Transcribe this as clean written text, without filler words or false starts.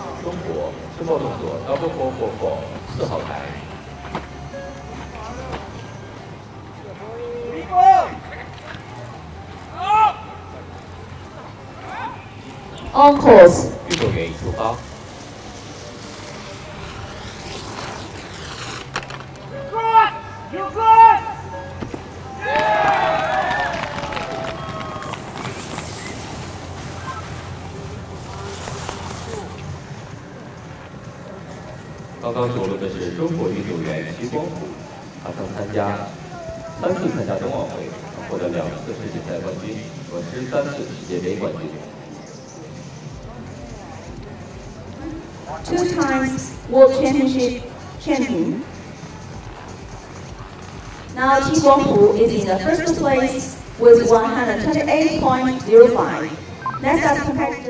中国申报动作 double 444 4号台。 On course。 运动员已出发。刚刚着陆的是中国运动员徐光普，他曾参加3次参加冬奥会，获得2次世锦赛冠军和13次世界杯冠军。 2 times World Championship champion. Now Qi Guangpu is in the first place with 128.05. Let's start competition.